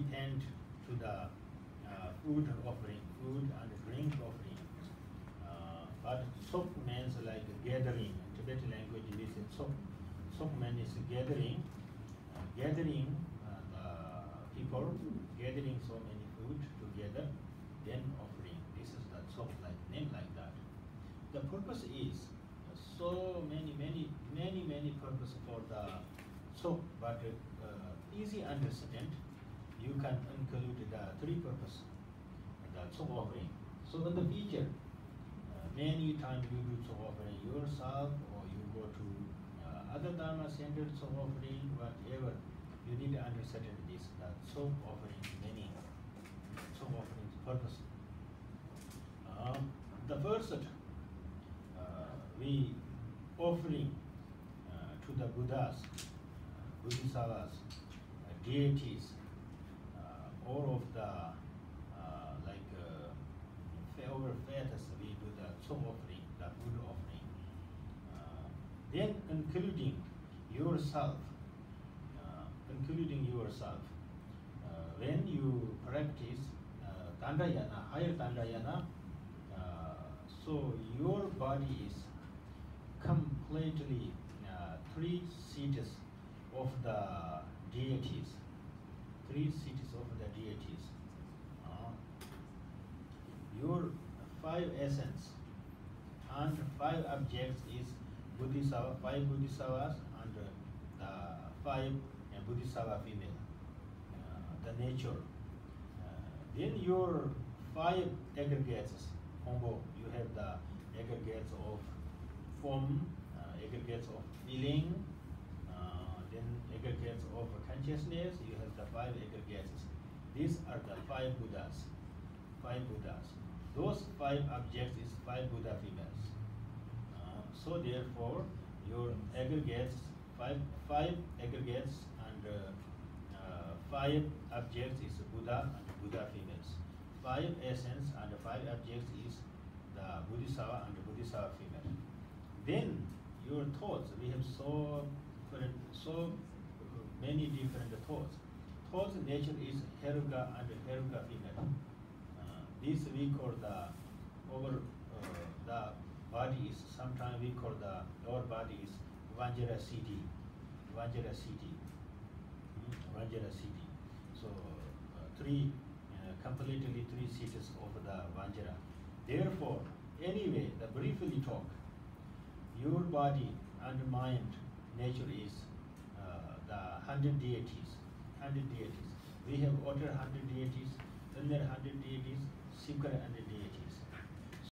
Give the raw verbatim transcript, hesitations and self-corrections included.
tend to the uh, food offering, food and drink offering. Uh, but sok means like gathering. In Tibetan language, we say sok. Sok means gathering, uh, gathering uh, the people, gathering so many food together, then offering. This is the sok, like name like that. The purpose is so many, many, many, many purpose for the sok, but uh, easy understand. You can include the three purpose, the sok offering. So in the future, uh, many times you do sok offering yourself, or you go to uh, other dharma centers sok offering, whatever. You need to understand this. That sok offering many sok offering purpose. Uh, the first, uh, we offering uh, to the Buddhas, uh, Bodhisattvas, uh, deities, uh, all of the uh, like uh, over fetus, we do the sok offering, the food offering. Uh, then including yourself, uh, including yourself, uh, when you practice uh, Dandayana, higher Dandayana, uh, so your body is completely uh, three seats of the deities, three seats of the deities. Uh, your five essence and five objects is Bodhisattva, five Bodhisattvas and uh, five uh, Bodhisattva female, uh, the nature. Uh, then your five aggregates, combo, you have the aggregates of form, uh, aggregates of feeling, uh, then aggregates of consciousness, you have the five aggregates. These are the five Buddhas, five Buddhas. Those five objects is five Buddha females. Uh, so therefore, your aggregates, five, five aggregates and uh, uh, five objects is Buddha and Buddha females. Five essence and five objects is the Bodhisattva and Bodhisattva female. Then your thoughts, we have so so many different thoughts. Thoughts nature is Heruka and Heruka female. Uh, this we call the over uh, the body is sometimes we call the our body is Vajra Siddhi, Vajra Siddhi, Vajra Siddhi. So uh, three uh, completely three seats of the Vajra. Therefore, anyway, the briefly talk. Your body and mind nature is uh, the hundred deities. Hundred deities. We have other hundred deities, another hundred deities, secret hundred deities.